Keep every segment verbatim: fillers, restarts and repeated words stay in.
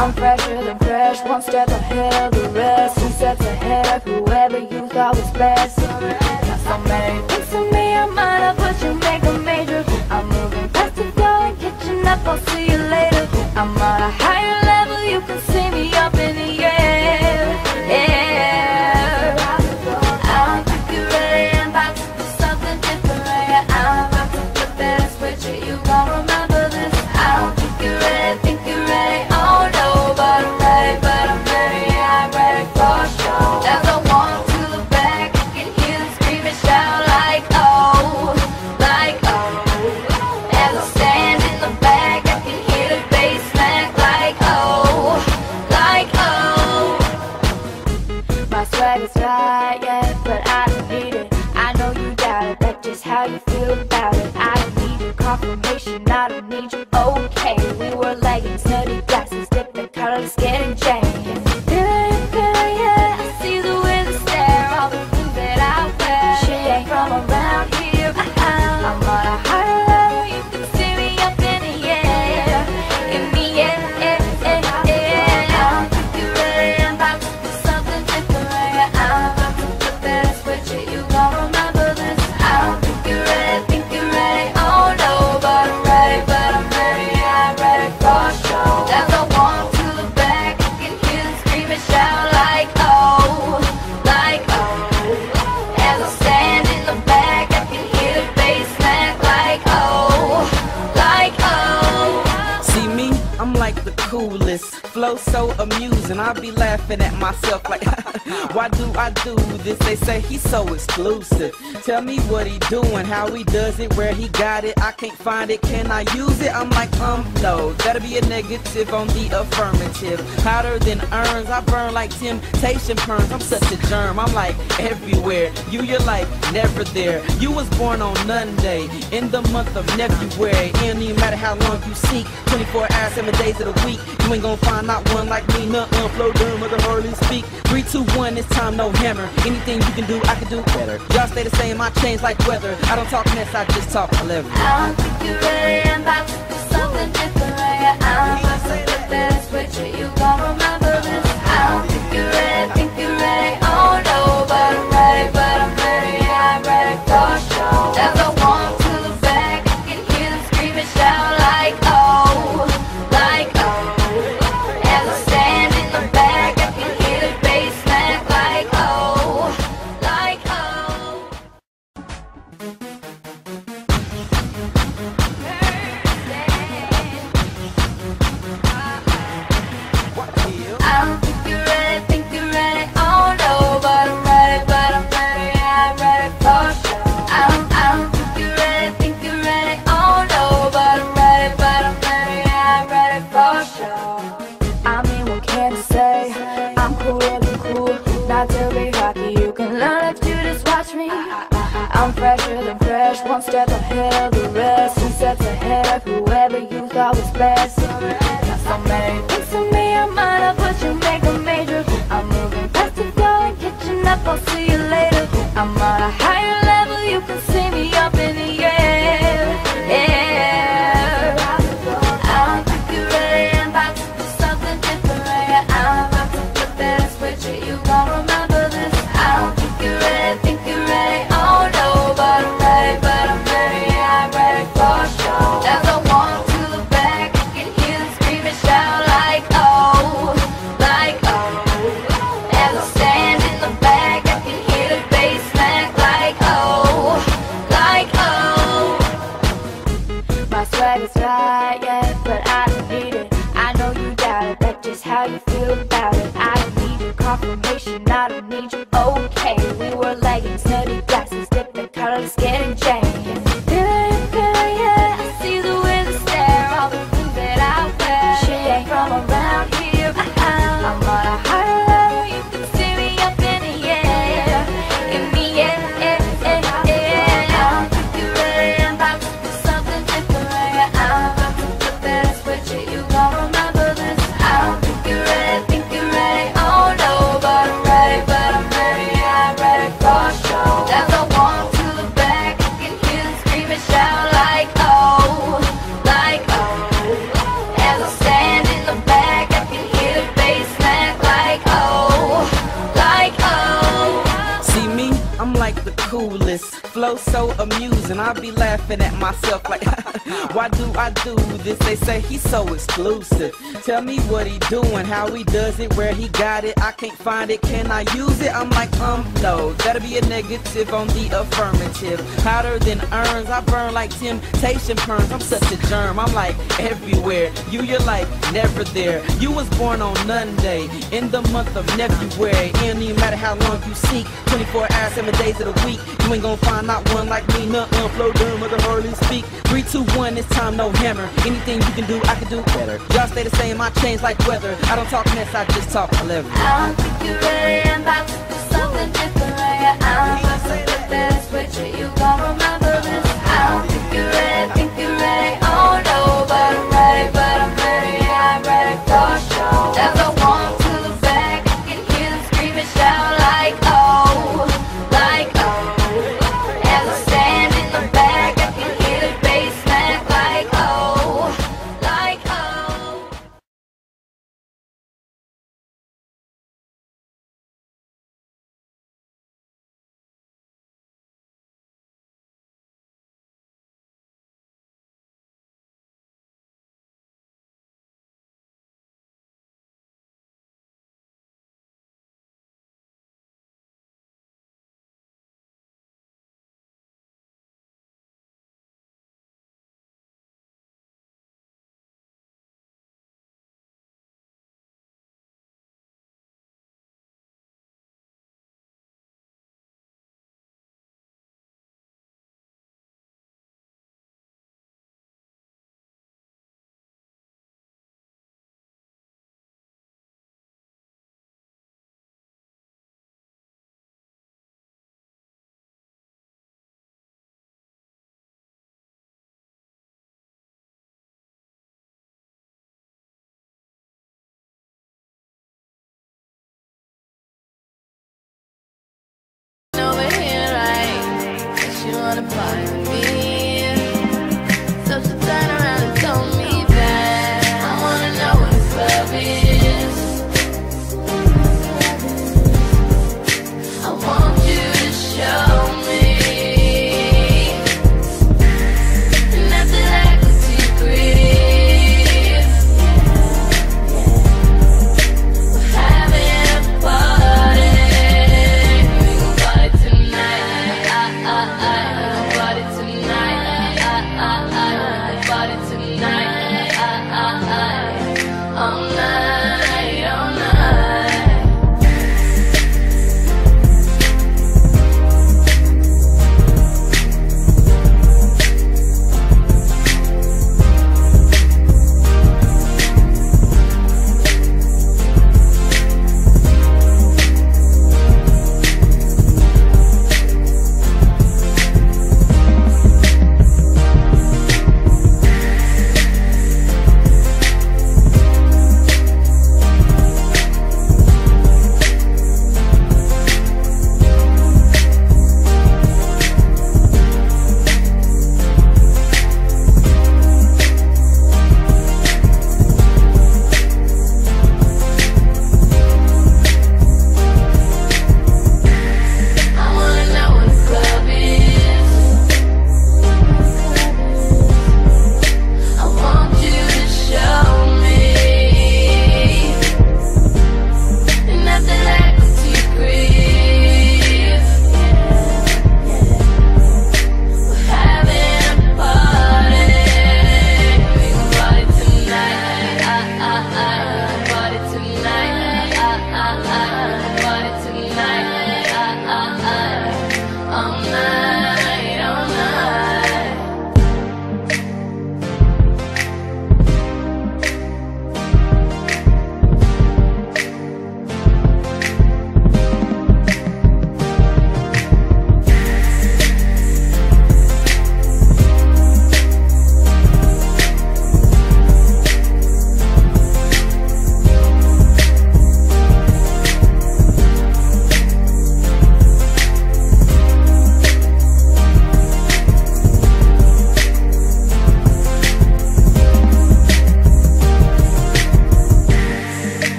I'm fresher than fresh, one step ahead of the rest, two steps ahead of whoever you thought was best. Got so many things to me, I might not put you make a major. I'm moving past the floor and catching up, I'll see you later. I'm on a higher level, you can see me up in the air. Yeah. I don't think you're ready, I'm about to do something different. I'm about to flip that switch, you gon' remember this. I don't think you're ready, think you're ready. Oh no, but I'm ready, but I'm ready, yeah, I'm ready for sure. As I walk to the back, I can hear them scream and shout like oh, like oh. As I stand in the back, I can hear the bass smack like oh, like oh. My swag is right, yeah, but I don't need it. I know you doubt it, that's just how you feel about it. I don't need your confirmation, I don't need you, okay. We were leggings, nutty glasses, dip the colors, getting changed. Feeling, feeling, yeah, I see the way they stare, all the things that I wear. She ain't from around here, I'm on a higher level, you can see me up in the air. In the air, air, air, air. I don't think you're ready, I'm about to do something different. I'm about to flip that switch, you gon' remember this. I don't think you're ready, think you're ready. Oh no, but I'm ready, but I'm ready, yeah, I'm ready for sure. As I walk to the back, I can hear them scream and shout like oh, like oh. As I stand in the back, I can hear the bass smack like oh, like oh. See me, I'm like the coolest, flow so amusing, I be laughing at myself like why do I do this? They say he's so exclusive. Tell me what he doing, how he does it, where he got it. I can't find it, can I use it? I'm like, um, no, that'll be a negative on the affirmative. Hotter than urns, I burn like temptation perms. I'm such a germ, I'm like everywhere. You, you're like never there. You was born on Monday, in the month of February. It don't even matter how long you seek, twenty-four hours, seven days of the week. You ain't gonna find not one like me, nuh-uh, flow dumb, I can hardly speak. Three, two, one, it's time, no hammer. Anything you can do, I can do better. Y'all stay the same, I change like weather. I don't talk mess, I just talk clever. I don't think you're ready, I'm about to do something different. I'm about to flip that switch, you gon' remember this. I don't think you're ready, think you're ready. Oh no, but I'm ready, but I'm ready, yeah, I'm ready for sure. As I walk to the back, I can hear them scream and shout like oh, like oh. As I stand in the back, I can hear the bass smack like oh, like oh. I don't think you're ready, think you're ready. Oh no, but I'm ready, but I'm ready, yeah, I'm ready for sure. I don't, I don't think you're ready, think you're ready. Oh no, but I'm ready, but I'm ready, yeah, I'm ready for sure. I mean, what can I say? I'm cooler than cool, not to be cocky. You can learn if you just watch me. I'm fresher than fresh, one step ahead of the rest, two steps ahead of whoever you thought was best. Got so many things to me, I might not put you make a major. I'm moving past the floor and catching up, I'll see you later. I'm on a higher level, you can see me up in the air. Yeah. I don't think you're ready, I'm about to do something different. I'm about to flip that switch, you gon' remember this. I don't think you're ready, think you're ready. Oh no, but I'm ready, but I'm ready, yeah, I'm ready for sure. As I walk to the back, I can hear them scream and shout like oh, like oh. As I stand in the back, I can hear the bass smack like oh, like oh. My swag is right, yeah, but I don't need it. I know you doubt it, that's just how you feel about it. I don't need your confirmation, I don't need you, okay. We were leggings, nutty glasses, dip the colors, getting changed. Feeling, feeling, yeah, I see the way they stare, all the things that I wear. She ain't from around here, I'm on a higher level, you can see me up in the air. In the air, air, air, air. I don't think you're ready, I'm about to do something different. I'm about to flip that switch, you gon' remember this. I don't think you're ready, think you're ready. Oh no, but I'm ready, but I'm ready, yeah, I'm coolest, flow so amusing. I be laughing at myself like, why do I do this? They say he's so exclusive. Tell me what he doing, how he does it, where he got it. I can't find it, can I use it? I'm like, um, no, that'll be a negative on the affirmative. Hotter than urns, I burn like temptation perms. I'm such a germ, I'm like everywhere. You, you're like never there. You was born on Monday, in the month of February. It don't even matter how long you seek, twenty-four hours, seven days of the week. You ain't gonna find not one like me, nuh-uh, flow dumb, I can hardly speak. Three, two, one, it's time, no hammer. Anything you can do, I can do better. Y'all stay the same, I change like weather. I don't talk mess, I just talk clever. I don't think you're ready, I'm about to do something different right here. I'm about to put that switch, you gon' remember this. I don't think you're ready, think you're ready, oh no, but I'm ready, but I'm ready, yeah, I'm ready for sure. As I walk to the back, I can hear them scream and shout like oh, like oh. As I stand in the back, I can hear the bass smack like oh, like oh.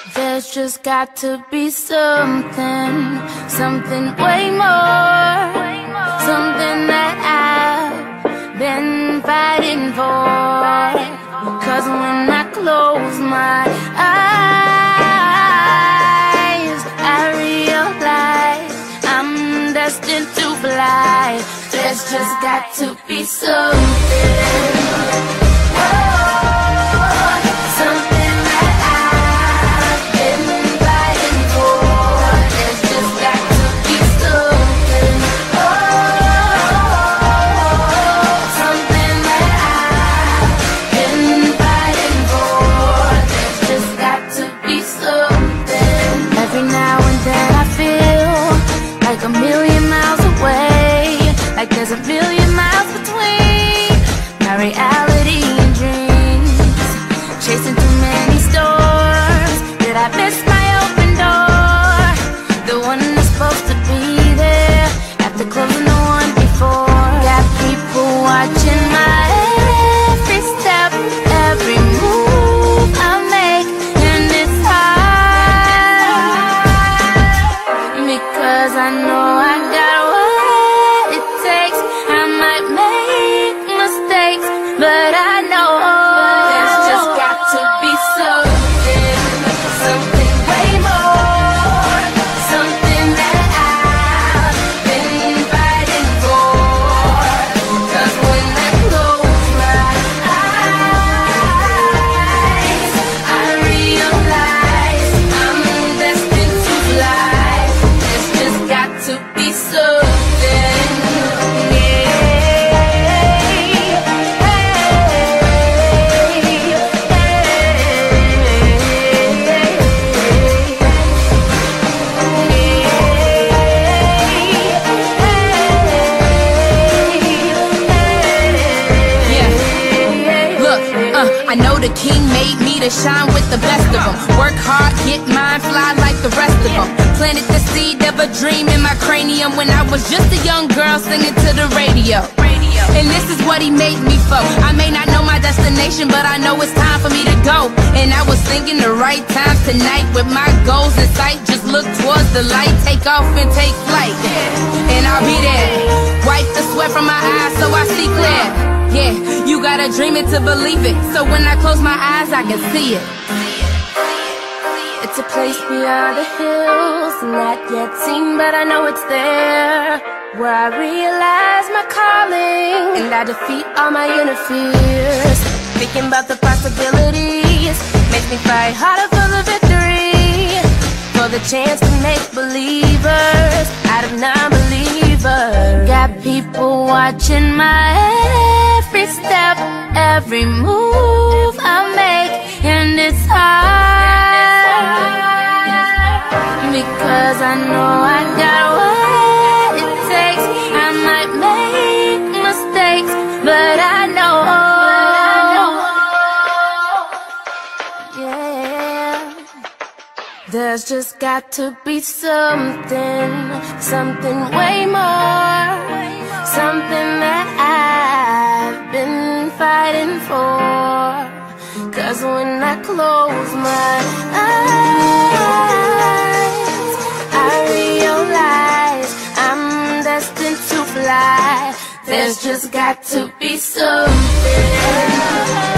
There's just got to be something, something way more, something that I've been fighting for. Cause when I close my eyes, I realize I'm destined to fly. There's just got to be something, oh, something that I've been fighting for. There's just got to be something, oh, something that I've been fighting for. There's just got to be something. Every now and then I feel like a million miles away, like there's a million miles between my reality and dreams. Chasing too many stores, did I miss my open door? The one that's supposed to be there after closing the one before. Got people watching my every step, every move I make, and it's hard because I know I got what it takes. I might make mistakes, but I know there's just got to be something, something way more, something that I've been fighting for. Cause when I close my eyes, I realize I'm destined to fly. There's just got to be something, yeah. Look, uh, I know the king made me to shine with the best of them. Work hard, get mine, fly like the rest of them. Planted the seed of a dream in my cranium when I was just a young girl singing to the radio. And this is what he made me for. I may not know my destination, but I know it's time for me to go. And I was thinking the right time tonight with my goals in sight. Just look towards the light, take off and take flight. And I'll be there. Wipe the sweat from my eyes so I see clear. Yeah, you gotta dream it to believe it. So when I close my eyes, I can see it. It's a place beyond the hills, not yet seen, but I know it's there, where I realize my calling and I defeat all my inner fears. Thinking about the possibilities makes me fight harder for the victory, for the chance to make believers out of non-believers. Got people watching my every step, every move I make, and it's hard because I know I got what it takes. I might make mistakes, but I know, yeah, there's just got to be something, something way more, something that I've been fighting for. Cause when I close my eyes, I realize I'm destined to fly. There's just got to be something.